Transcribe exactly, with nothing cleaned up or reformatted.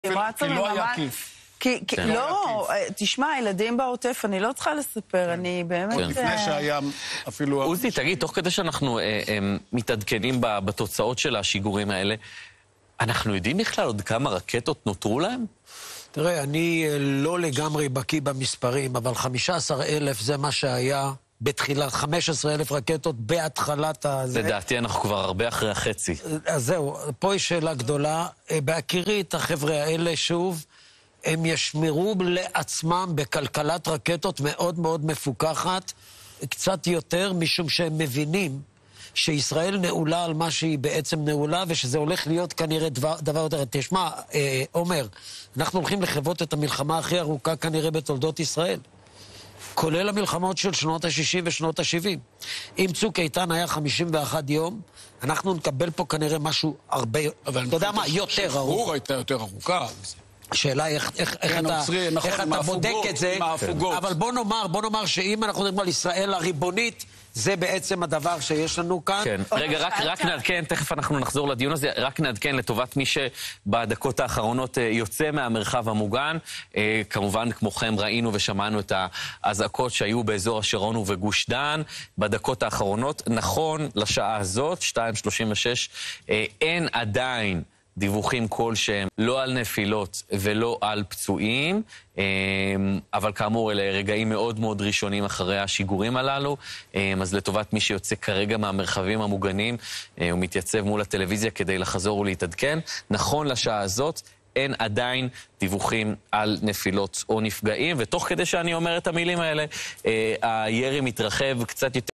כי לא היה כיף. לא, תשמע, ילדים בעוטף, אני לא צריכה לספר, אני באמת... עוד לפני שהיה אפילו... עוזי, תגיד, תוך כדי שאנחנו מתעדכנים בתוצאות של השיגורים האלה, אנחנו יודעים בכלל עוד כמה רקטות נותרו להם? תראה, אני לא לגמרי בקיא במספרים, אבל חמישה עשר אלף זה מה שהיה בתחילת, חמישה עשר אלף רקטות בהתחלת הזה. לדעתי אנחנו כבר הרבה אחרי החצי. אז זהו, פה יש שאלה גדולה. בהכירי את החבר'ה האלה שוב, הם ישמרו לעצמם בכלכלת רקטות מאוד מאוד מפוקחת, קצת יותר, משום שהם מבינים שישראל נעולה על מה שהיא בעצם נעולה, ושזה הולך להיות כנראה דבר, דבר יותר... תשמע, אה, אומר, אנחנו הולכים לחוות את המלחמה הכי ארוכה כנראה בתולדות ישראל, כולל המלחמות של שנות ה-שישים ושנות ה-שבעים. אם צוק איתן היה חמישים ואחד יום, אנחנו נקבל פה כנראה משהו הרבה... אתה יודע מה, יותר ארוך. שחרור הייתה יותר ארוכה. השאלה היא איך, איך, איך, אתה, איך אתה בודק את זה, אבל בוא נאמר, בוא נאמר שאם אנחנו מדברים על ישראל הריבונית, זה בעצם הדבר שיש לנו כאן. כן. רגע, רק, רק נעדכן, תכף אנחנו נחזור לדיון הזה, רק נעדכן לטובת מי שבדקות האחרונות יוצא מהמרחב המוגן. כמובן, כמוכם ראינו ושמענו את האזעקות שהיו באזור השרון ובגוש דן. בדקות האחרונות, נכון לשעה הזאת, שתיים שלושים ושש, אין עדיין דיווחים כלשהם, לא על נפילות ולא על פצועים, אבל כאמור, אלה רגעים מאוד מאוד ראשונים אחרי השיגורים הללו, אז לטובת מי שיוצא כרגע מהמרחבים המוגנים, הוא מתייצב מול הטלוויזיה כדי לחזור ולהתעדכן. נכון לשעה הזאת, אין עדיין דיווחים על נפילות או נפגעים, ותוך כדי שאני אומר את המילים האלה, הירי מתרחב קצת יותר